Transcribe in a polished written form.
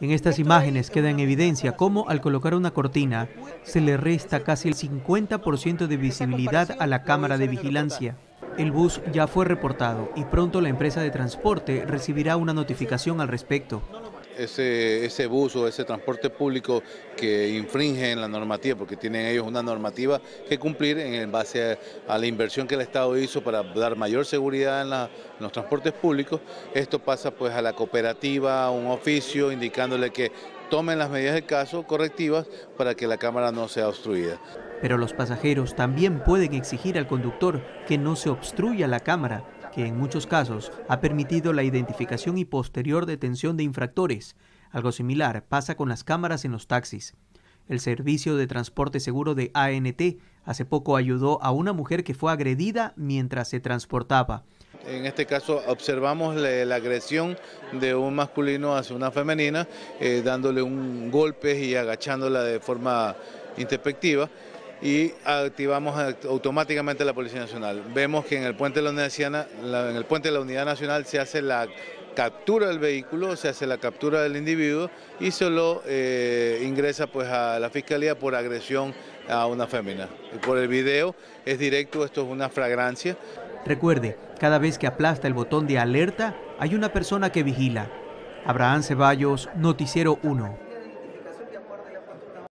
En estas imágenes queda en evidencia cómo al colocar una cortina se le resta casi el 50% de visibilidad a la cámara de vigilancia. El bus ya fue reportado y pronto la empresa de transporte recibirá una notificación al respecto. Ese bus o ese transporte público que infringe en la normativa, porque tienen ellos una normativa que cumplir en base a la inversión que el Estado hizo para dar mayor seguridad en los transportes públicos. Esto pasa pues a la cooperativa, a un oficio indicándole que tomen las medidas del caso correctivas para que la cámara no sea obstruida. Pero los pasajeros también pueden exigir al conductor que no se obstruya la cámara, que en muchos casos ha permitido la identificación y posterior detención de infractores. Algo similar pasa con las cámaras en los taxis. El Servicio de Transporte Seguro de ANT hace poco ayudó a una mujer que fue agredida mientras se transportaba. En este caso observamos la agresión de un masculino hacia una femenina, dándole un golpe y agachándola de forma introspectiva, y activamos automáticamente la Policía Nacional. Vemos que en el puente de la Unidad Nacional se hace la captura del vehículo, se hace la captura del individuo y se lo ingresa pues a la Fiscalía por agresión a una fémina. Y por el video es directo, esto es una flagrancia. Recuerde, cada vez que aplasta el botón de alerta, hay una persona que vigila. Abraham Ceballos, Noticiero 1.